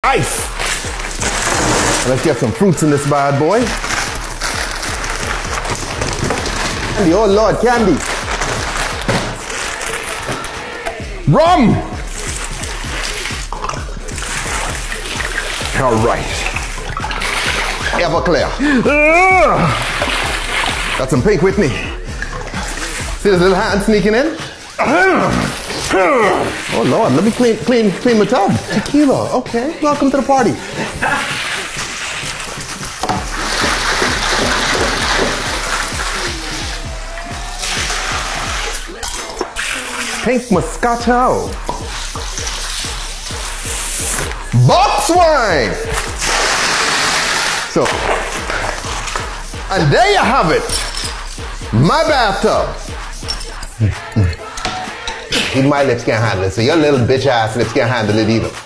Ice. Let's get some fruits in this bad boy. Candy, oh Lord, candy. Rum. All right. Everclear. Got some pink with me. See this little hand sneaking in? Oh Lord, let me clean my tub. Tequila, okay. Welcome to the party. Pink Moscato. Box wine. So, and there you have it. My bathtub. Even my lips can't handle it, so your little bitch ass lips can't handle it either.